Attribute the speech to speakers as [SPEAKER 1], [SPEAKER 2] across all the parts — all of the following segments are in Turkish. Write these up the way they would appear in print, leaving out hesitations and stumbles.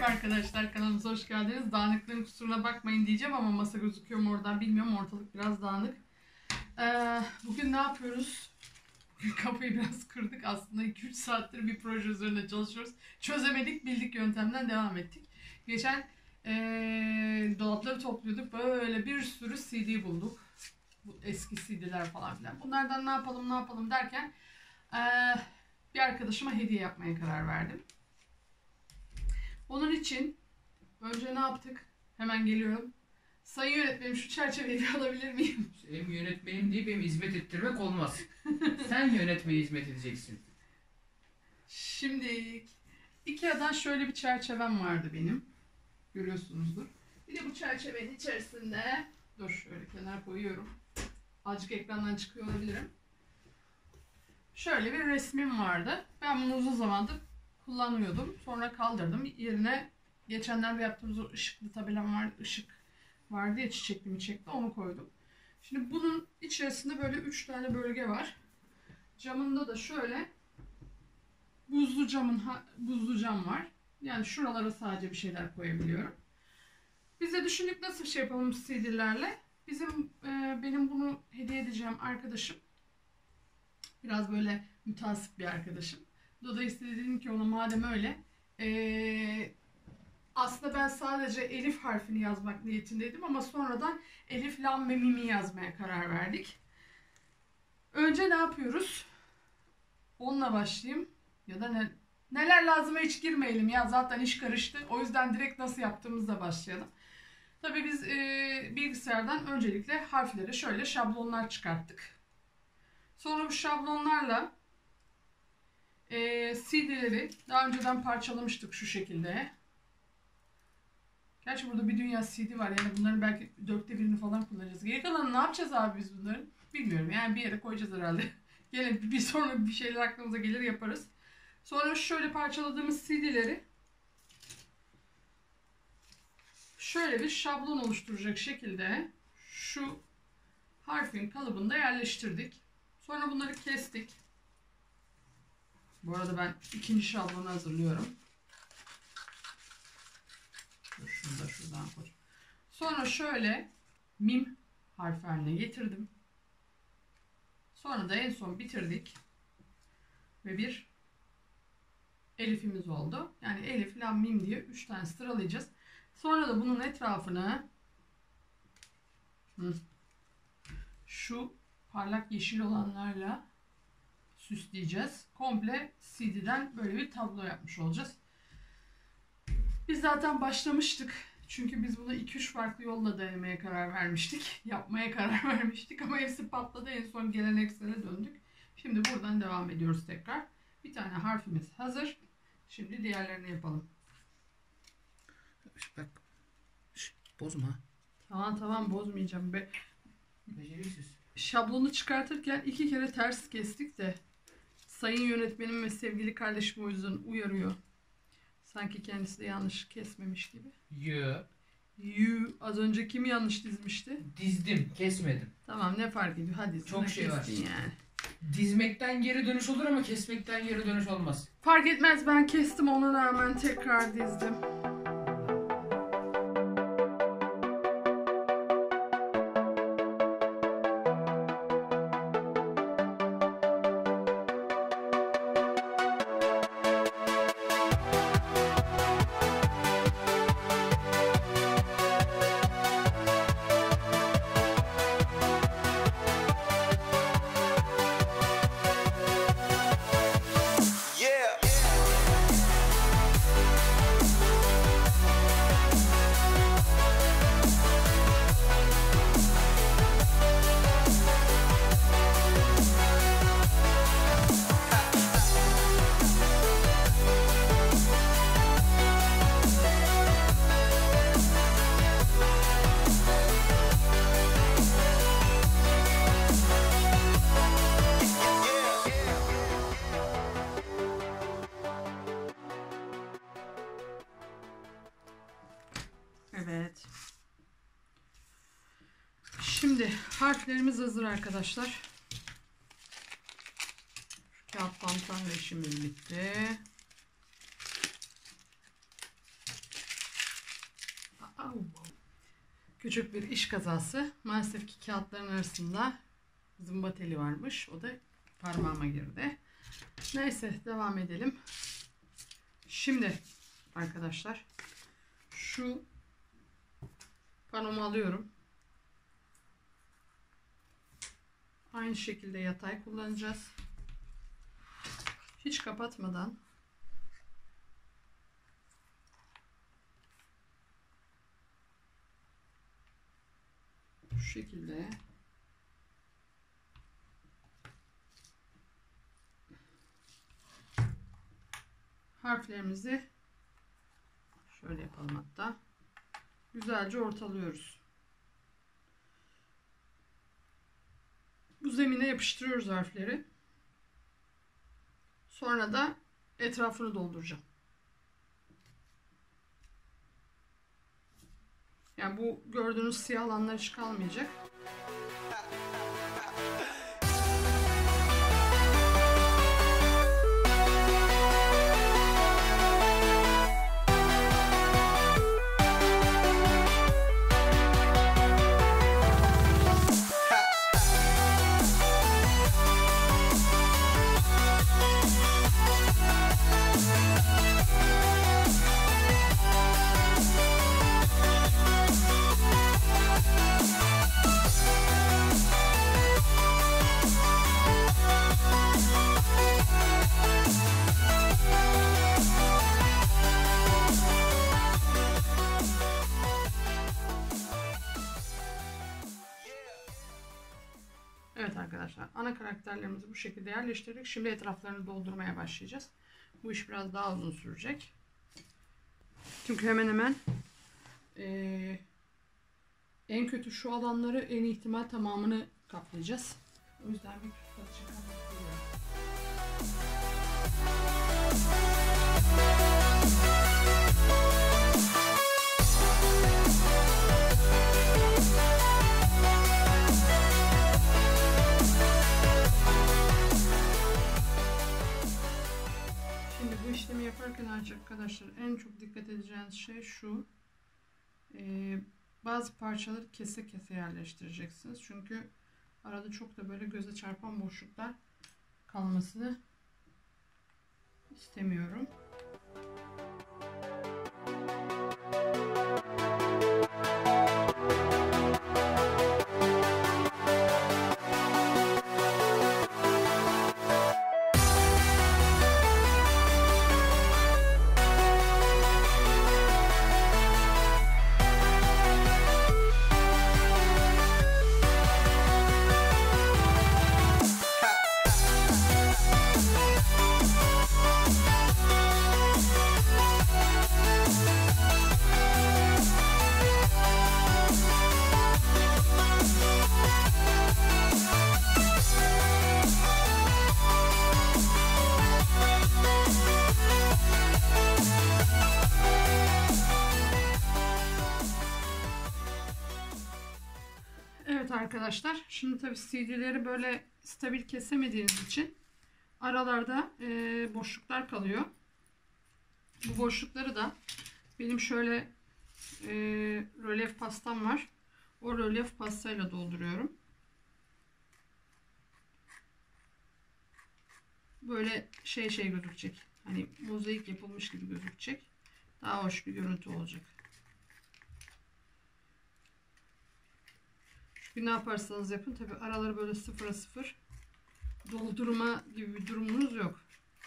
[SPEAKER 1] Merhaba arkadaşlar, kanalımıza hoş geldiniz. Dağınıklığın kusuruna bakmayın diyeceğim ama masa gözüküyor mu oradan bilmiyorum. Ortalık biraz dağınık. Bugün ne yapıyoruz? Bugün kafayı biraz kırdık. Aslında 2-3 saattir bir proje üzerinde çalışıyoruz. Çözemedik, bildik yöntemden devam ettik. Geçen dolapları topluyorduk. Böyle bir sürü CD bulduk. Bu eski CD'ler falan filan. Bunlardan ne yapalım derken bir arkadaşıma hediye yapmaya karar verdim. Onun için önce ne yaptık? Hemen geliyorum. Sayın yönetmenim, şu çerçeveyi bir alabilir miyim?
[SPEAKER 2] Benim yönetmenim değil, benim hizmet ettirmek olmaz. Sen yönetmeye hizmet edeceksin.
[SPEAKER 1] Şimdi IKEA'dan şöyle bir çerçevem vardı benim. Görüyorsunuzdur. Bir de bu çerçevenin içerisinde, dur şöyle kenara koyuyorum. Azıcık ekrandan çıkıyor olabilirim. Şöyle bir resmim vardı. Ben bunu uzun zamandır kullanıyordum. Sonra kaldırdım. Yerine geçenlerde yaptığımız o ışıklı tabelam vardı. Işık vardı ya, çiçekli onu koydum. Şimdi bunun içerisinde böyle 3 tane bölge var. Camında da şöyle buzlu cam var. Yani şuralara sadece bir şeyler koyabiliyorum. Biz de düşündük nasıl şey yapalım CD'lerle. Benim bunu hediye edeceğim arkadaşım biraz böyle mütasip bir arkadaşım. Dolayısıyla dedim ki ona, madem öyle, aslında ben sadece elif harfini yazmak niyetindeydim ama sonradan elif, lam ve mimi yazmaya karar verdik. Önce ne yapıyoruz? Onunla başlayayım. Ya da neler lazıma hiç girmeyelim ya, zaten iş karıştı. O yüzden direkt nasıl yaptığımızla başlayalım. Tabii biz bilgisayardan öncelikle harflere şöyle şablonlar çıkarttık. Sonra bu şablonlarla CD'leri daha önceden parçalamıştık şu şekilde. Gerçi burada bir dünya CD var, yani bunların belki 1/4'ünü falan kullanacağız. Geri kalanını ne yapacağız abi biz bunların? Bilmiyorum, yani bir yere koyacağız herhalde. Gelin bir sonra bir şeyler aklımıza gelir yaparız. Sonra şöyle parçaladığımız CD'leri şöyle bir şablon oluşturacak şekilde şu harfin kalıbında yerleştirdik. Sonra bunları kestik. Bu arada ben ikinci şablonu hazırlıyorum. Dur, şunu da şuradan koy. Sonra şöyle mim harfi haline getirdim. Sonra da en son bitirdik. Ve bir elifimiz oldu. Yani elif, lam, mim diye 3 tane sıralayacağız. Sonra da bunun etrafını şu parlak yeşil olanlarla süsleyeceğiz. Komple CD'den böyle bir tablo yapmış olacağız. Biz zaten başlamıştık. Çünkü biz bunu 2-3 farklı yolla denemeye karar vermiştik. Yapmaya karar vermiştik ama hepsi patladı. En son geleneksele döndük. Şimdi buradan devam ediyoruz tekrar. Bir tane harfimiz hazır. Şimdi diğerlerini yapalım.
[SPEAKER 2] Bak. Bozma.
[SPEAKER 1] Tamam bozmayacağım.
[SPEAKER 2] Beceriksiz.
[SPEAKER 1] Şablonu çıkartırken 2 kere ters kestik de sayın yönetmenim ve sevgili kardeşim o yüzden uyarıyor. Sanki kendisi de yanlış kesmemiş gibi. Az önce kim yanlış dizmişti?
[SPEAKER 2] Dizdim, kesmedim.
[SPEAKER 1] Tamam, ne fark ediyor? Hadi
[SPEAKER 2] çok şey var.
[SPEAKER 1] Yani.
[SPEAKER 2] Dizmekten geri dönüş olur ama kesmekten geri dönüş olmaz.
[SPEAKER 1] Fark etmez, ben kestim, ona rağmen tekrar dizdim. Evet. Şimdi harflerimiz hazır arkadaşlar. Şu kağıt bantlarla işimiz bitti. Küçük bir iş kazası. Maalesef ki kağıtların arasında zımba teli varmış. O da parmağıma girdi. Neyse devam edelim. Şimdi arkadaşlar şu panomu alıyorum. Aynı şekilde yatay kullanacağız. Hiç kapatmadan şu şekilde harflerimizi şöyle yapalım hatta. Güzelce ortalıyoruz. Bu zemine yapıştırıyoruz harfleri. Sonra da etrafını dolduracağım. Yani bu gördüğünüz siyah alanlar hiç kalmayacak. Evet arkadaşlar, ana karakterlerimizi bu şekilde yerleştirdik. Şimdi etraflarını doldurmaya başlayacağız. Bu iş biraz daha uzun sürecek. Çünkü hemen hemen en kötü şu alanları en ihtimal tamamını kaplayacağız. O yüzden bir tutar çıkarmak istiyorum. Bu işlemi yaparken arkadaşlar en çok dikkat edeceğiniz şey şu. Bazı parçaları kese kese yerleştireceksiniz. Çünkü arada çok da böyle göze çarpan boşluklar kalmasını istemiyorum. Evet arkadaşlar, şimdi tabi CD'leri böyle stabil kesemediğiniz için aralarda boşluklar kalıyor. Bu boşlukları da benim şöyle rölyef pastam var. O rölyef pastayla dolduruyorum. Böyle şey gözükecek. Hani mozaik yapılmış gibi gözükecek. Daha hoş bir görüntü olacak. Ne yaparsanız yapın. Tabi araları böyle sıfıra sıfır doldurma gibi bir durumunuz yok.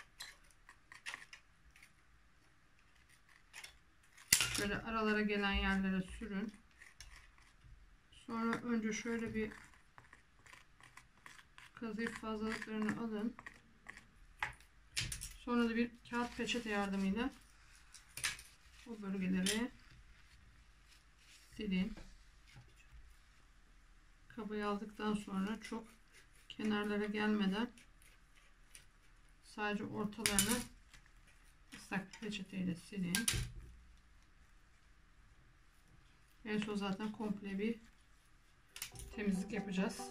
[SPEAKER 1] Böyle aralara gelen yerlere sürün. Sonra önce şöyle bir kazıyıp fazlalıklarını alın. Sonra da bir kağıt peçete yardımıyla o bölgeleri silin. Kabaya aldıktan sonra çok kenarlara gelmeden sadece ortalarını ıslak peçeteyle silin. En son zaten komple bir temizlik yapacağız.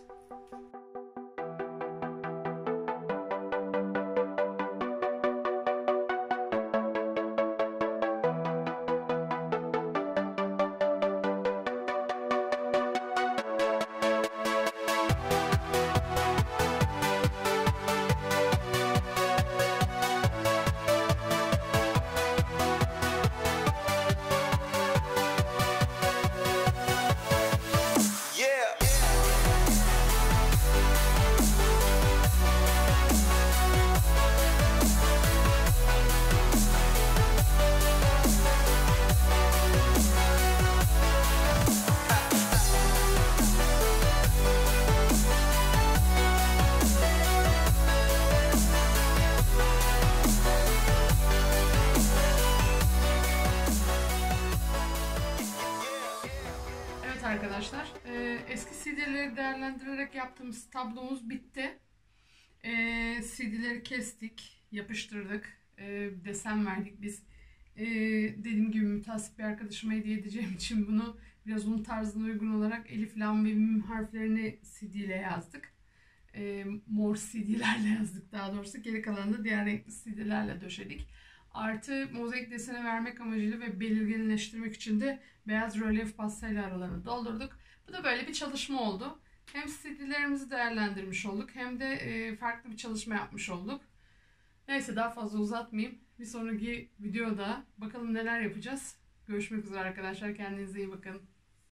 [SPEAKER 1] CD'leri değerlendirerek yaptığımız tablomuz bitti. CD'leri kestik, yapıştırdık, desen verdik biz. Dediğim gibi mütehassıp bir arkadaşıma hediye edeceğim için bunu biraz onun tarzına uygun olarak elif, lam ve mim harflerini CD ile yazdık. Mor CD'lerle yazdık daha doğrusu. Geri kalanını da diğer renkli CD'lerle döşedik. Artı mozaik desene vermek amacıyla ve belirginleştirmek için de beyaz rölyef pastayla aralarını doldurduk. Bu da böyle bir çalışma oldu. Hem CD'lerimizi değerlendirmiş olduk hem de farklı bir çalışma yapmış olduk. Neyse daha fazla uzatmayayım. Bir sonraki videoda bakalım neler yapacağız. Görüşmek üzere arkadaşlar. Kendinize iyi bakın.